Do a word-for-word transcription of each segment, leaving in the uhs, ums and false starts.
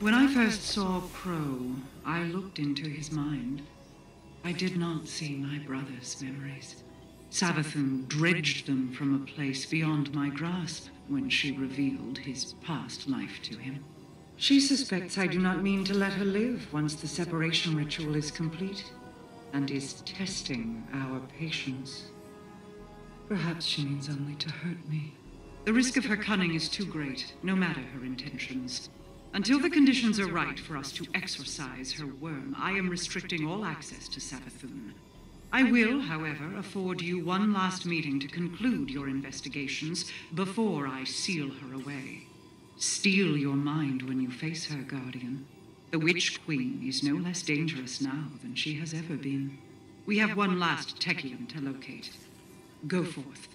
When I first saw Crow, I looked into his mind. I did not see my brother's memories. Savathun dredged them from a place beyond my grasp when she revealed his past life to him. She suspects I do not mean to let her live once the separation ritual is complete, and is testing our patience. Perhaps she means only to hurt me. The risk of her cunning is too great, no matter her intentions. Until the conditions are right for us to exorcise her worm, I am restricting all access to Savathun. I will, however, afford you one last meeting to conclude your investigations before I seal her away. Steel your mind when you face her, Guardian. The Witch Queen is no less dangerous now than she has ever been. We have one last Techeuan to locate. Go forth.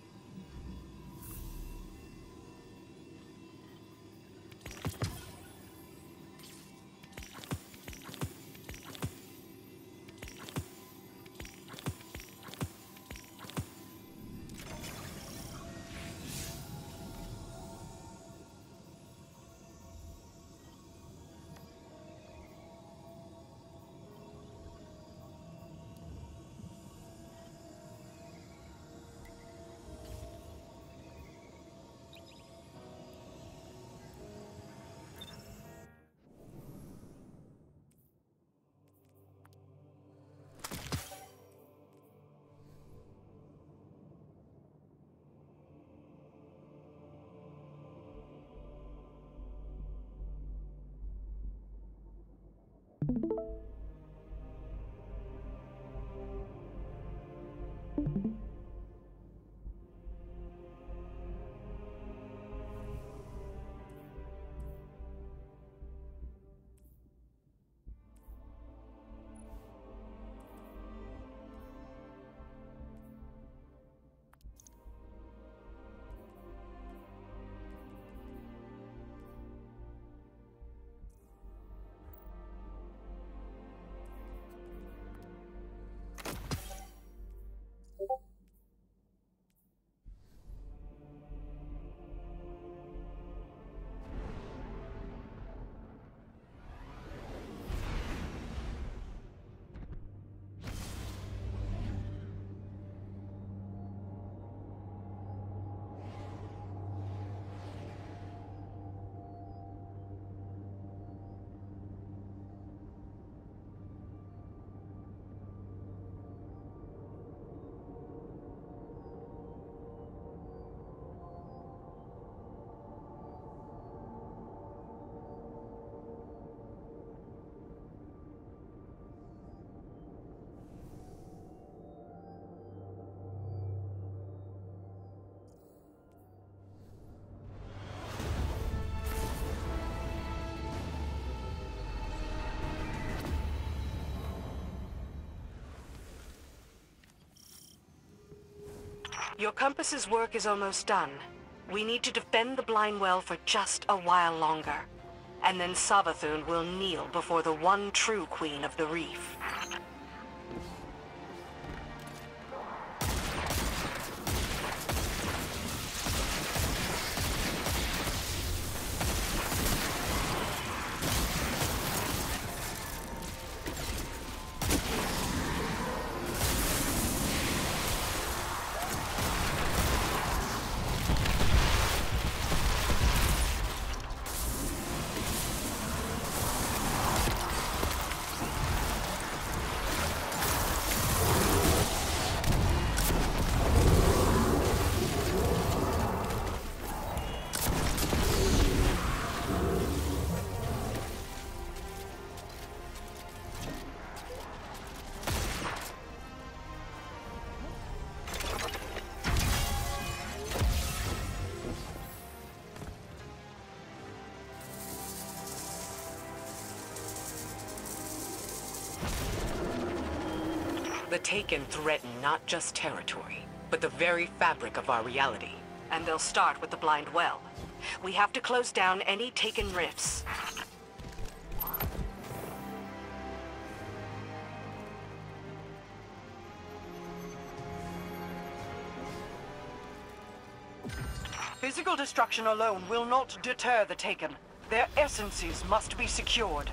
Your compass's work is almost done. We need to defend the Blind Well for just a while longer. And then Savathun will kneel before the one true Queen of the Reef. The Taken threaten not just territory, but the very fabric of our reality. And they'll start with the Blind Well. We have to close down any Taken rifts. Physical destruction alone will not deter the Taken. Their essences must be secured.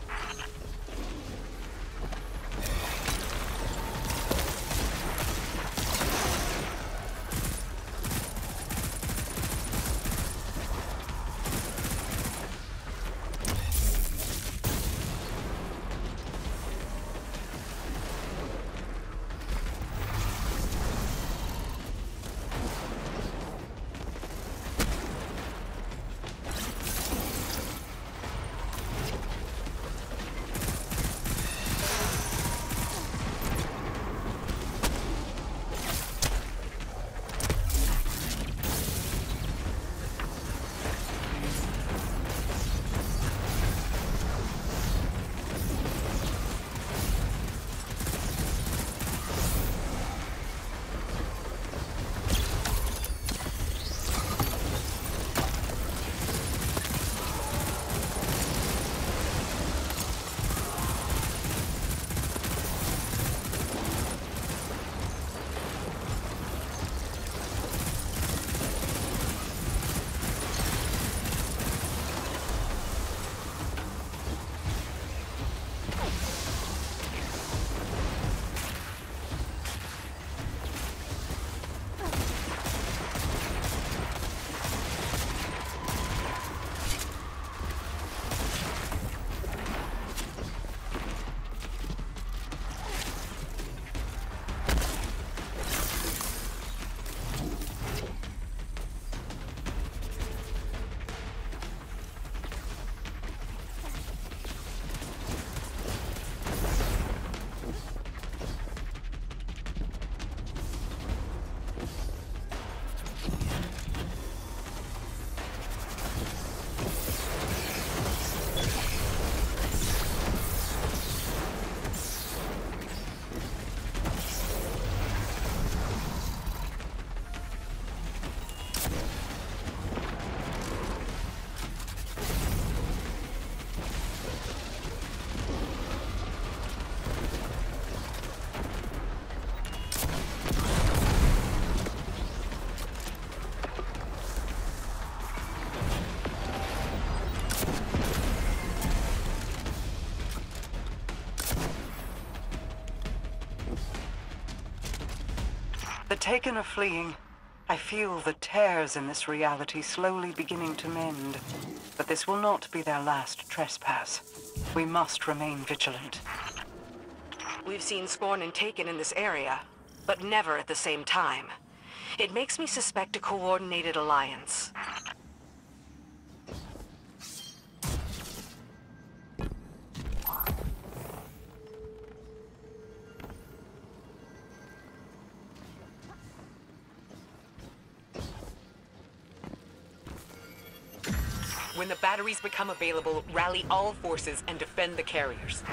The Taken are fleeing. I feel the tears in this reality slowly beginning to mend. But this will not be their last trespass. We must remain vigilant. We've seen Scorn and Taken in this area, but never at the same time. It makes me suspect a coordinated alliance. When the batteries become available, rally all forces and defend the carriers.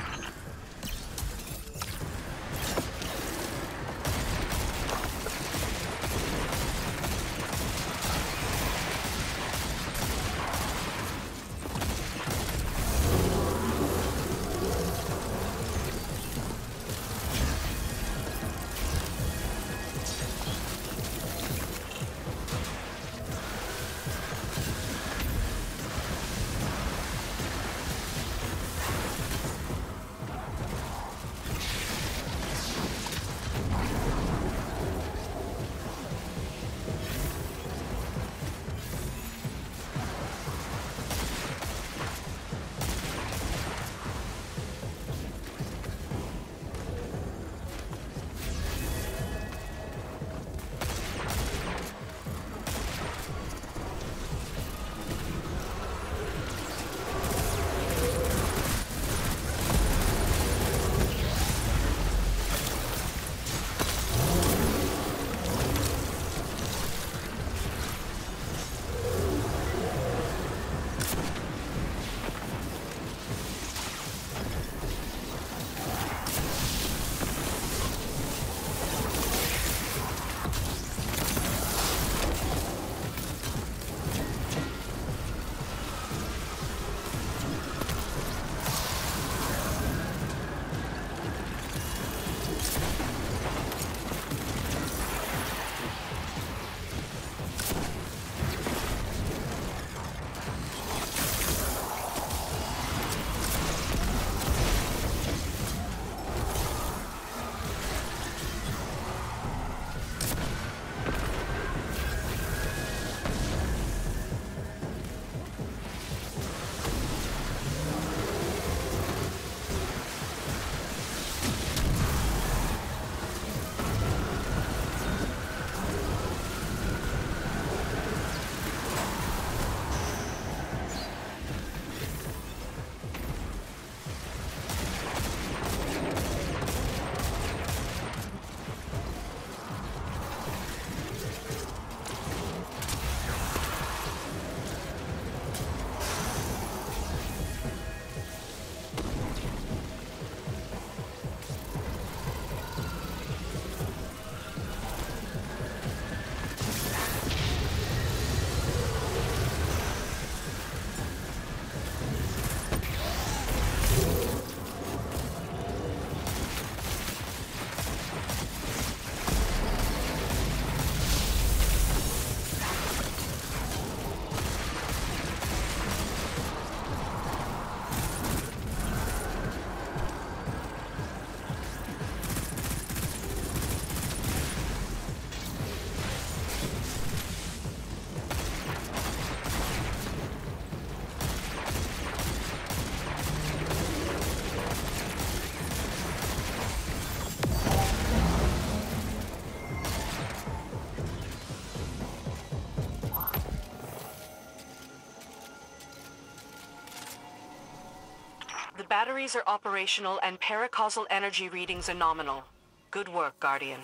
batteries are operational and paracausal energy readings are nominal. Good work, Guardian.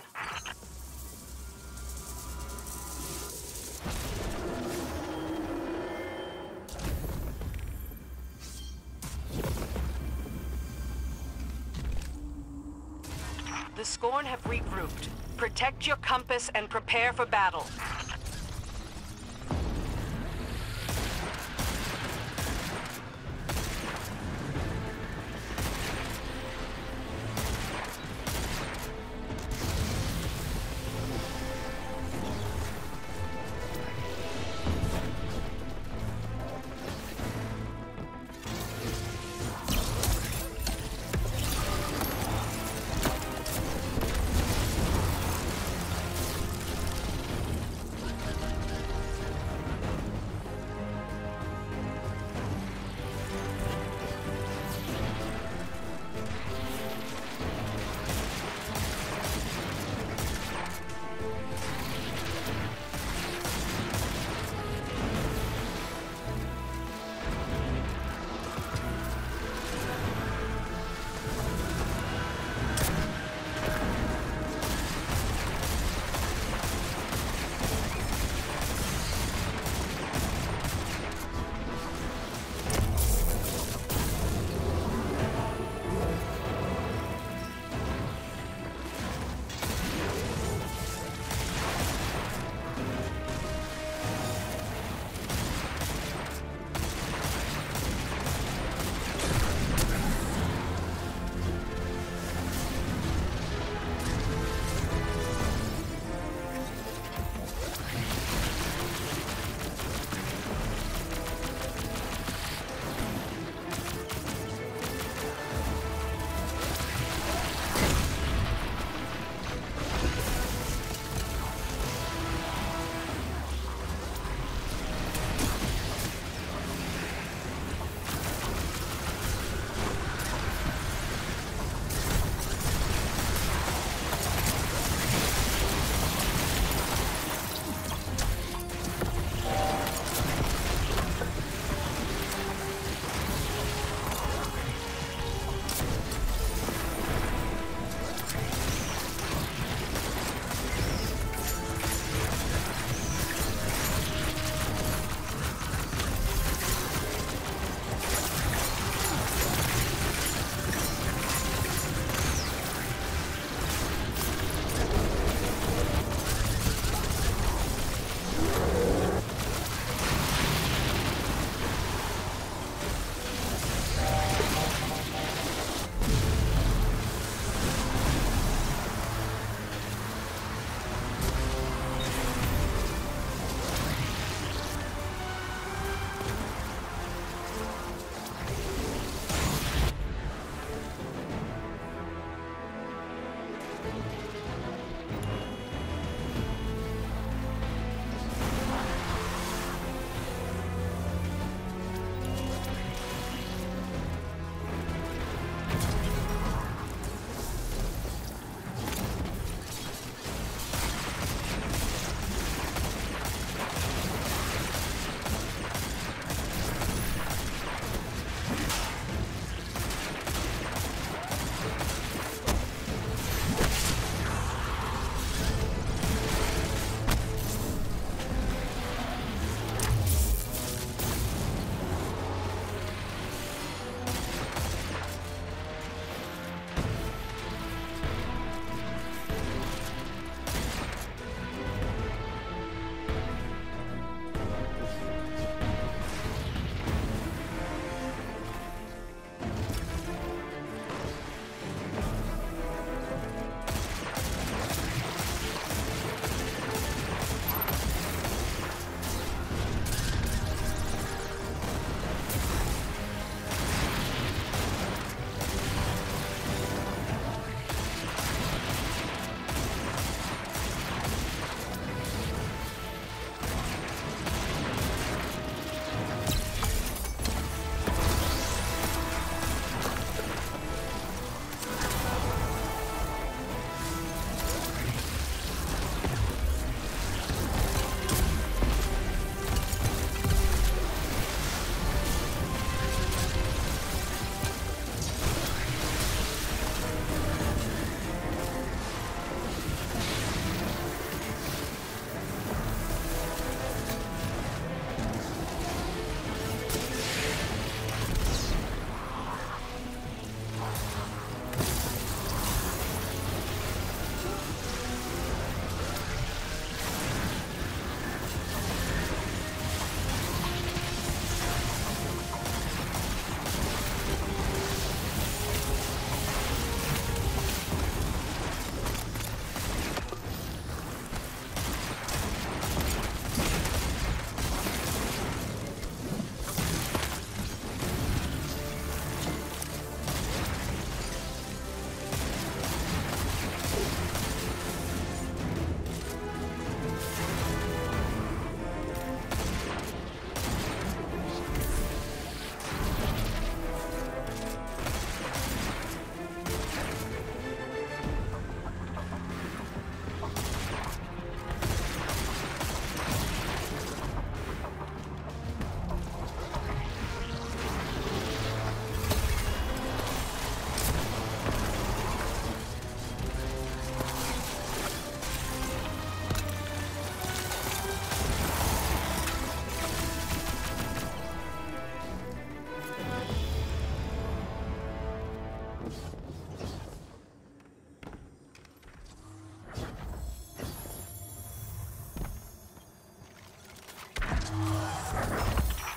The Scorn have regrouped. Protect your compass and prepare for battle.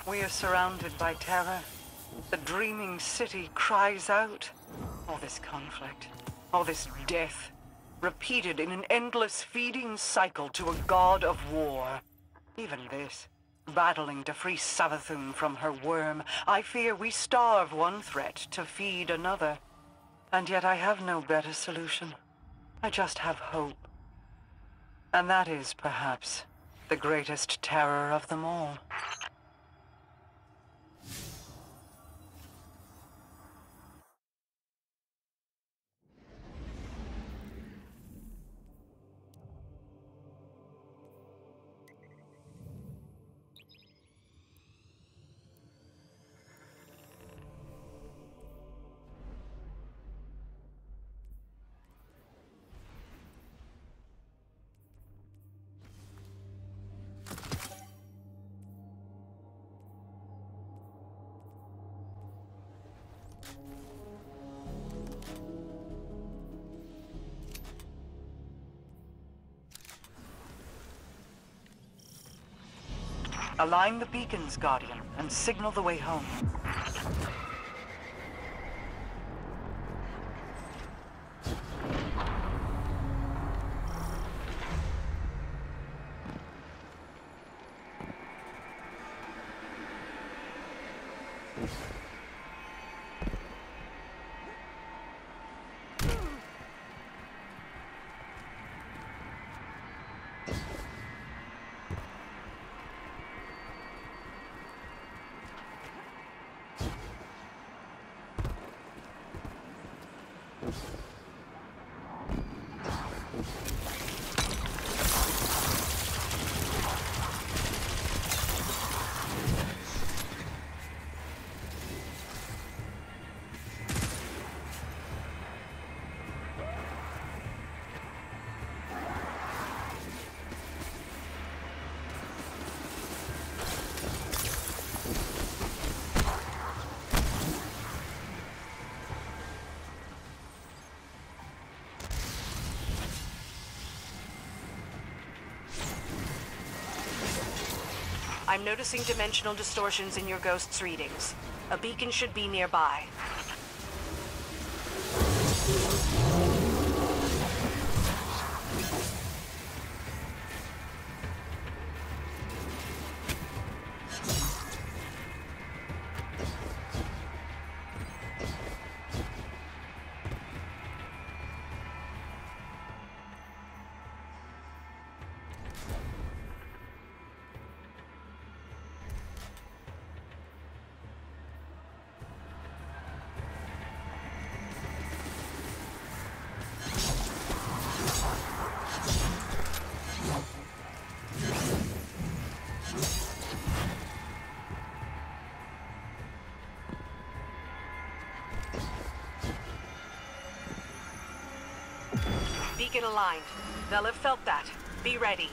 We are surrounded by terror. The dreaming city cries out. All this conflict, all this death, repeated in an endless feeding cycle to a god of war. Even this, battling to free Savathun from her worm, I fear we starve one threat to feed another. And yet I have no better solution. I just have hope. And that is, perhaps, the greatest terror of them all. Align the beacons, Guardian, and signal the way home. I'm noticing dimensional distortions in your ghost's readings. A beacon should be nearby. Beacon aligned. They'll have felt that. Be ready.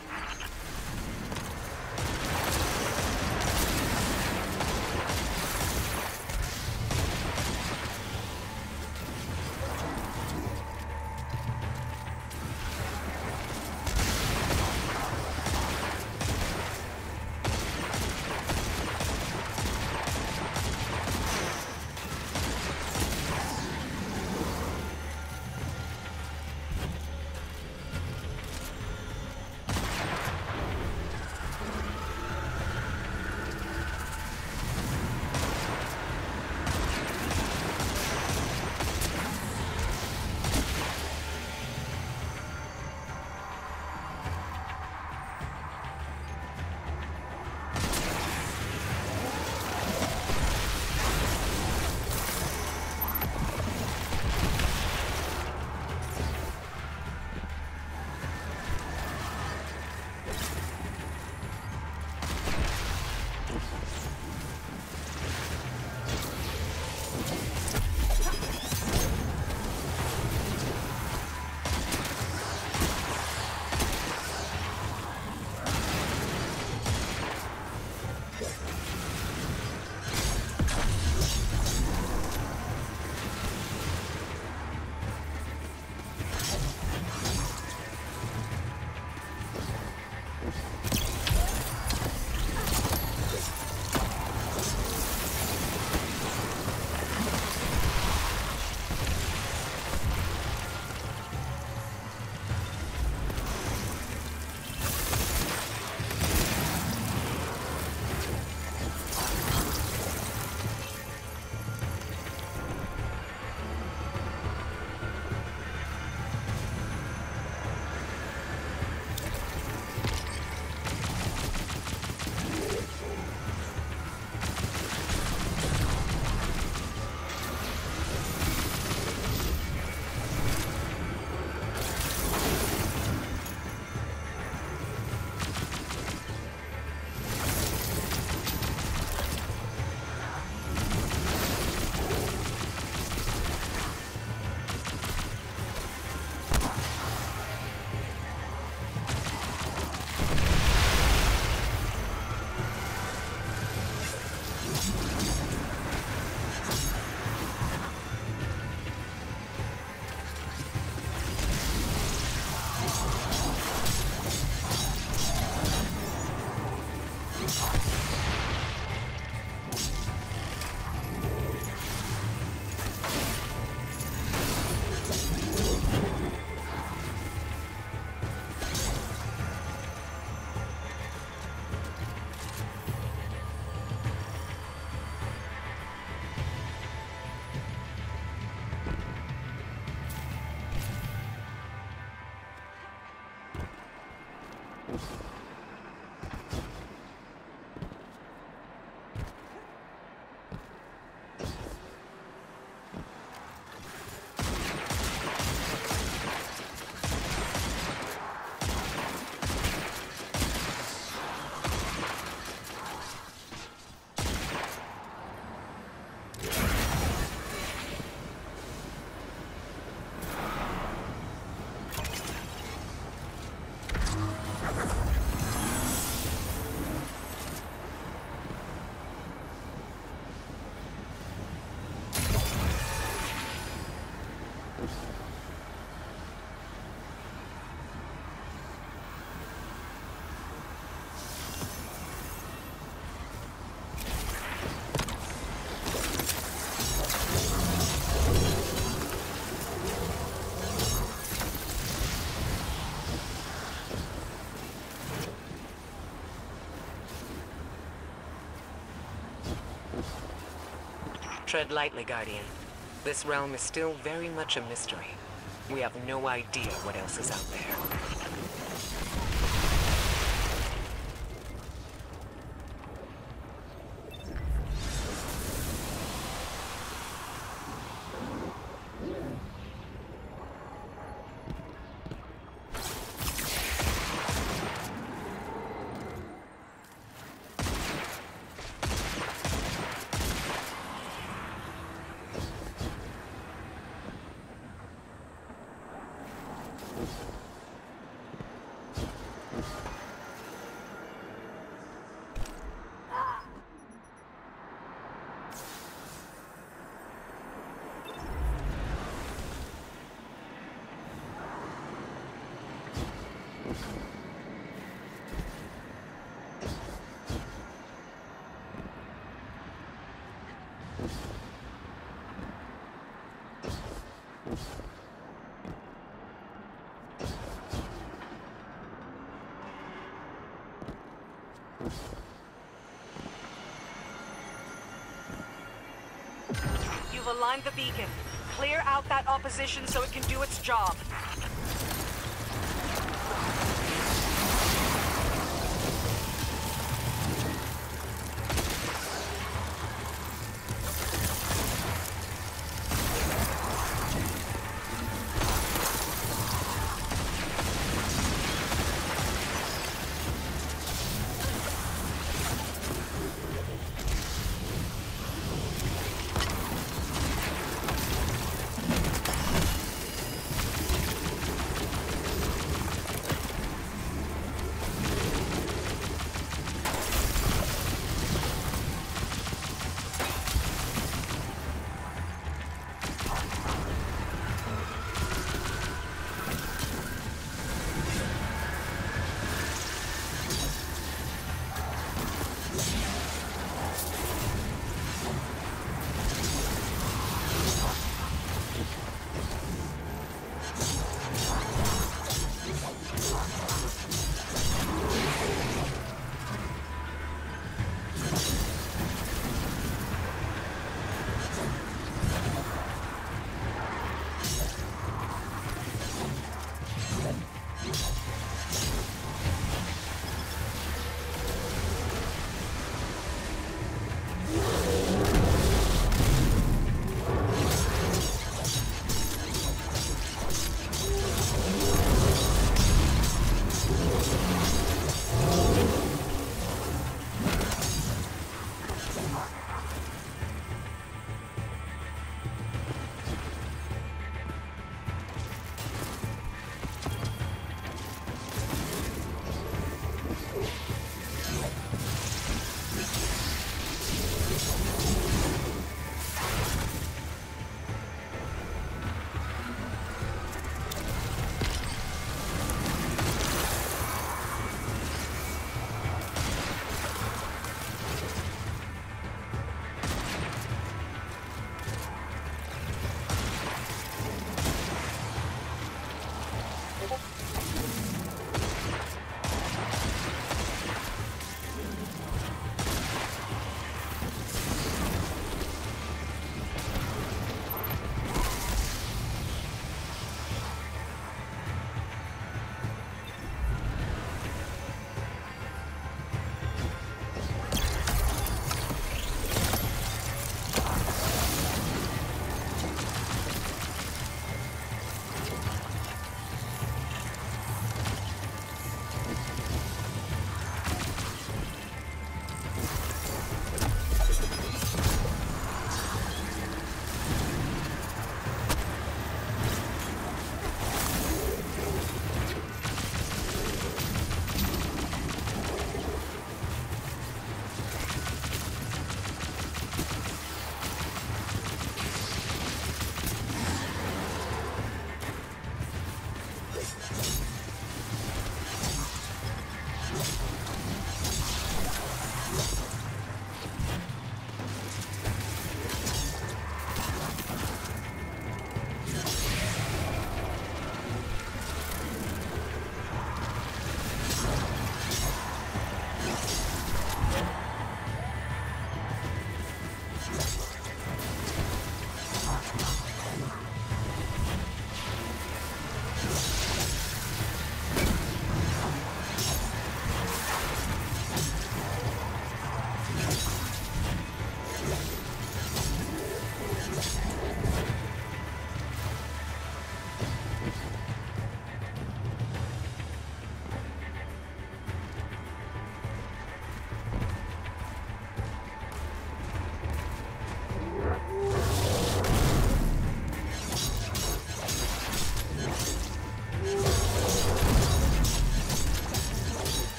Tread lightly, Guardian. This realm is still very much a mystery. We have no idea what else is out there. You've aligned the beacon. Clear out that opposition so it can do its job.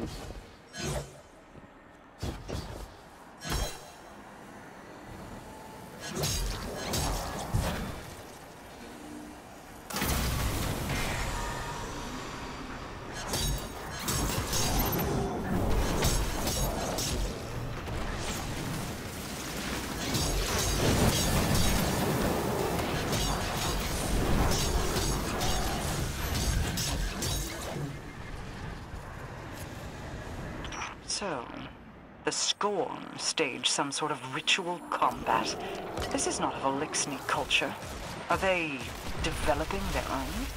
So, the Scorn stage some sort of ritual combat? This is not of Elixni culture. Are they developing their own?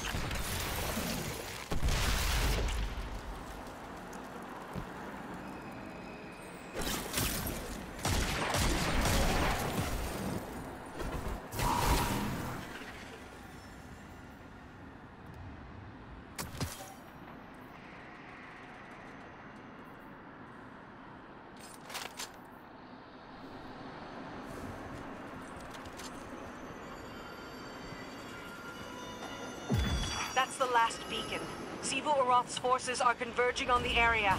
That's the last beacon. Sivu Aroth's forces are converging on the area.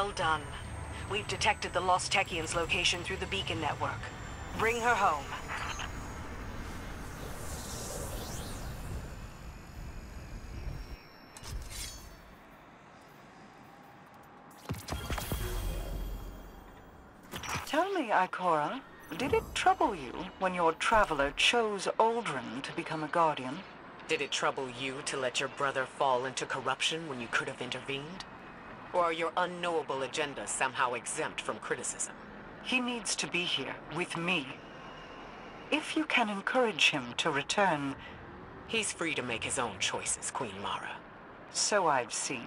Well done. We've detected the Lost Techian's location through the beacon network. Bring her home. Tell me, Ikora, did it trouble you when your traveler chose Uldren to become a guardian? Did it trouble you to let your brother fall into corruption when you could have intervened? Or are your unknowable agendas somehow exempt from criticism? He needs to be here, with me. If you can encourage him to return... He's free to make his own choices, Queen Mara. So I've seen.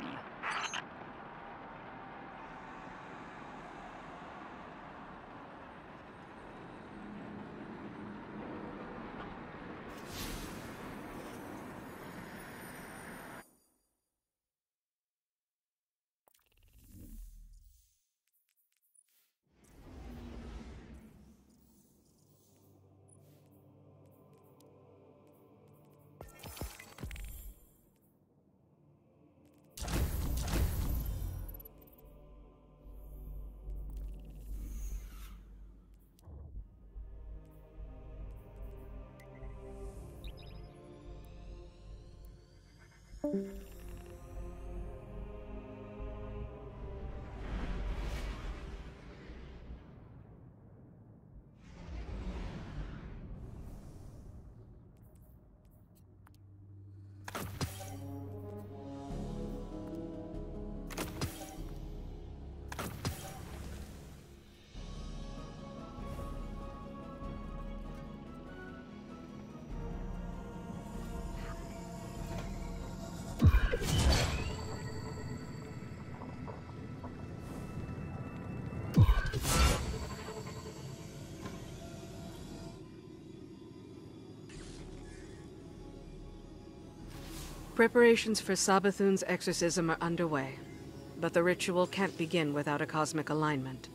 Preparations for Savathun's exorcism are underway, but the ritual can't begin without a cosmic alignment.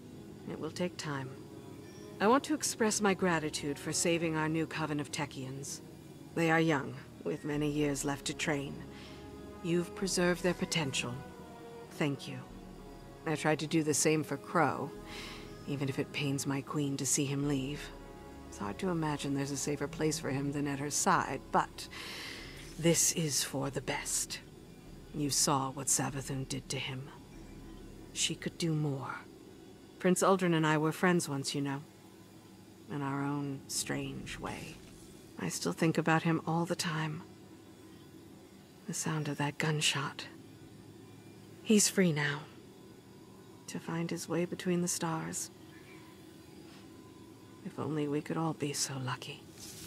It will take time. I want to express my gratitude for saving our new coven of Techians. They are young, with many years left to train. You've preserved their potential. Thank you. I tried to do the same for Crow, even if it pains my queen to see him leave. It's hard to imagine there's a safer place for him than at her side, but this is for the best. You saw what Savathun did to him. She could do more. Prince Uldren and I were friends once, you know. In our own strange way. I still think about him all the time. The sound of that gunshot. He's free now. To find his way between the stars. If only we could all be so lucky.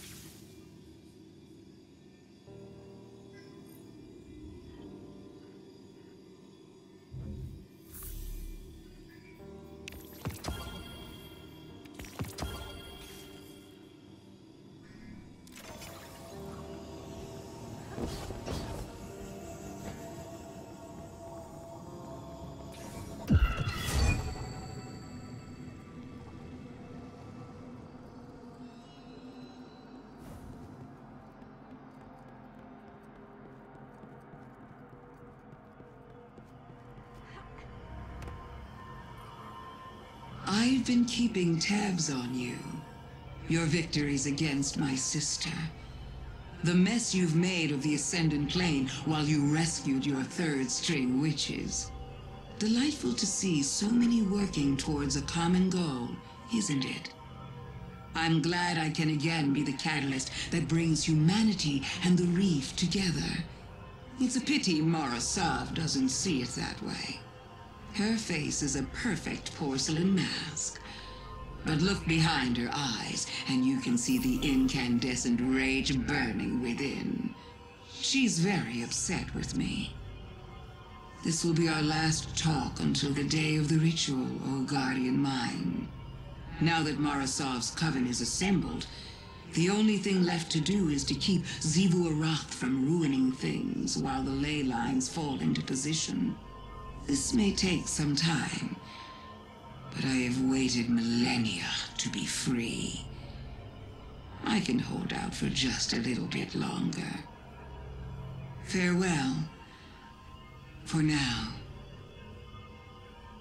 I've been keeping tabs on you. Your victories against my sister. The mess you've made of the Ascendant Plane while you rescued your third-string witches. Delightful to see so many working towards a common goal, isn't it? I'm glad I can again be the catalyst that brings humanity and the reef together. It's a pity Mara Sov doesn't see it that way. Her face is a perfect porcelain mask. But look behind her eyes, and you can see the incandescent rage burning within. She's very upset with me. This will be our last talk until the day of the ritual, O Guardian Mine. Now that Mara Sov's coven is assembled, the only thing left to do is to keep Xivu Arath from ruining things while the ley lines fall into position. This may take some time, but I have waited millennia to be free. I can hold out for just a little bit longer. Farewell, for now.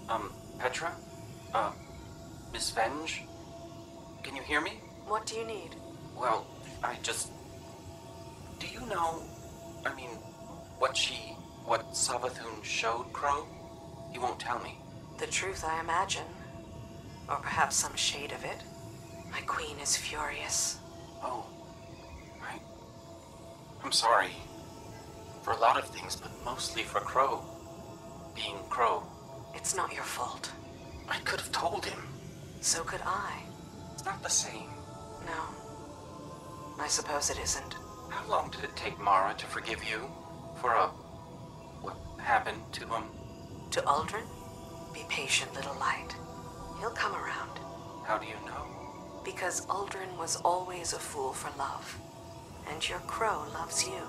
Um, Petra? Uh, Miss Venge? Can you hear me? What do you need? Well, I just... Do you know... I mean, what she... what Savathun showed Crow? He won't tell me. The truth, I imagine. Or perhaps some shade of it. My queen is furious. Oh. I... I'm sorry. For a lot of things, but mostly for Crow. Being Crow. It's not your fault. I could have told him. So could I. It's not the same. No. I suppose it isn't. How long did it take Mara to forgive you? For, uh... what happened to him? To Uldren? Be patient, little light. He'll come around. How do you know? Because Uldren was always a fool for love. And your Crow loves you.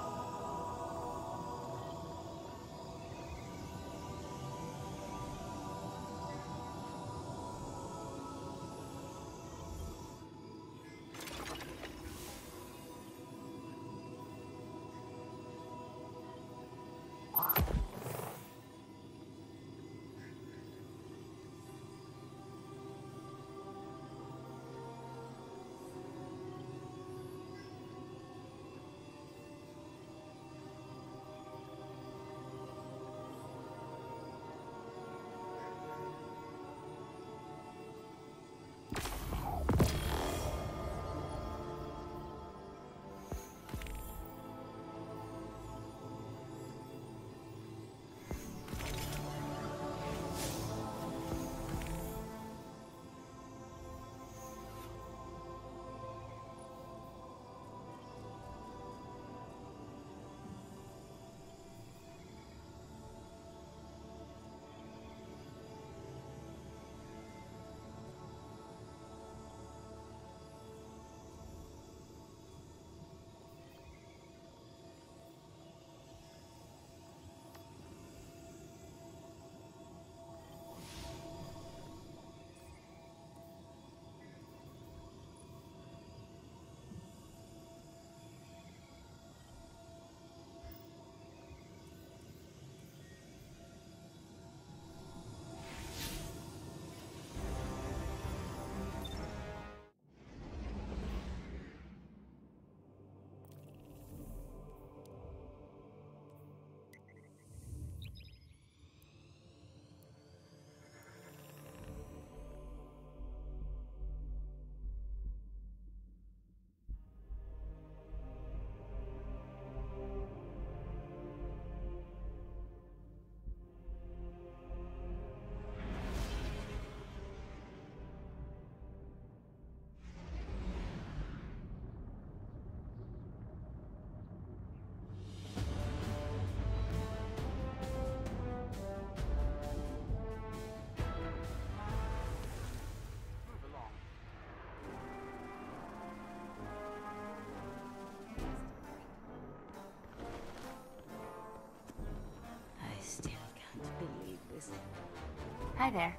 Hi there.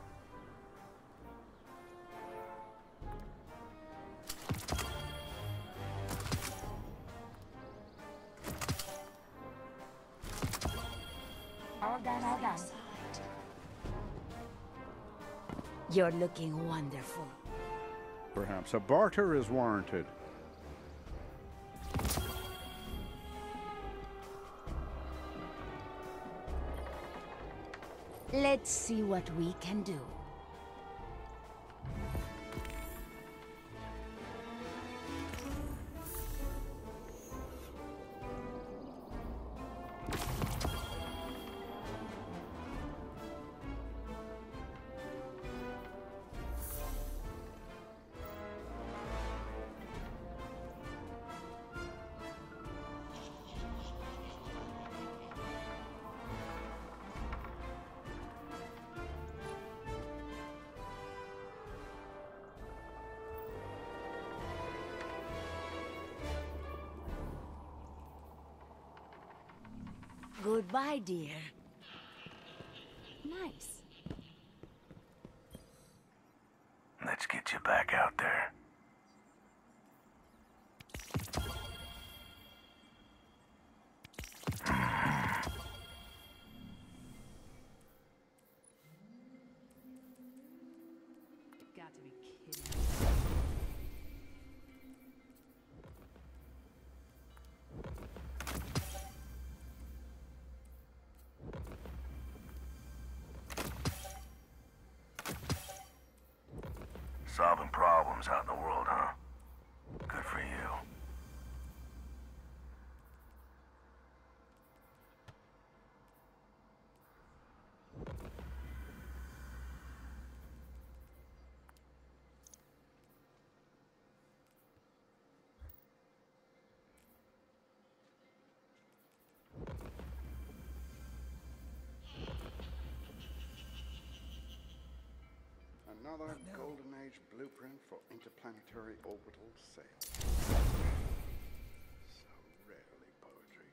All done, all done. You're looking wonderful. Perhaps a barter is warranted. Let's see what we can do. Goodbye, dear. Nice. Let's get you back out there. got to be kidding. Solving problems out in the world, huh? Good for you. Another Golden Age blueprint for interplanetary orbital sail. So rarely poetry.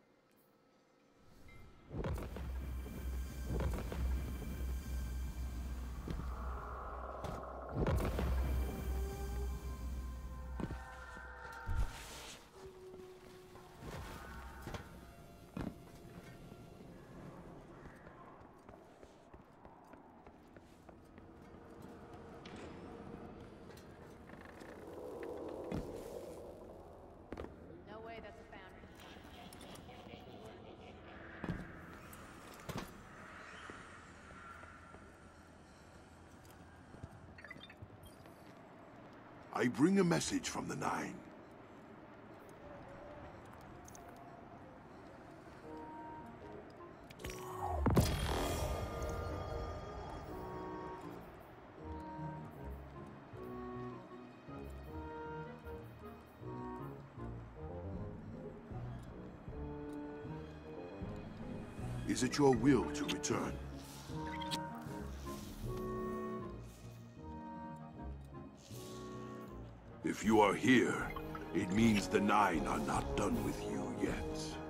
No way that's a foundry. I bring a message from the Nine. Is it your will to return? If you are here, it means the Nine are not done with you yet.